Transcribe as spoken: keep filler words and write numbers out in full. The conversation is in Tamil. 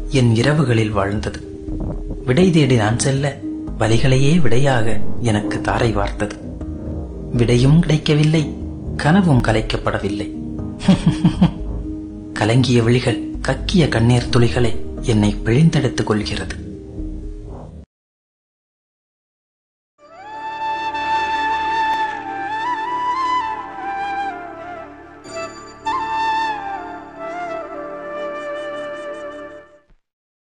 என் இரவுகளில் வாழ்ந்தது. விடை தேடி நான் செல்ல வலிகளையே விடையாக எனக்கு தாரை வார்த்தது. விடையும் கிடைக்கவில்லை, கனவும் கலைக்கப்படவில்லை. கலங்கிய விழிகள் கக்கிய கண்ணீர் துளிகளை என்னை பிழிந்தெடுத்துக் கொள்கிறது.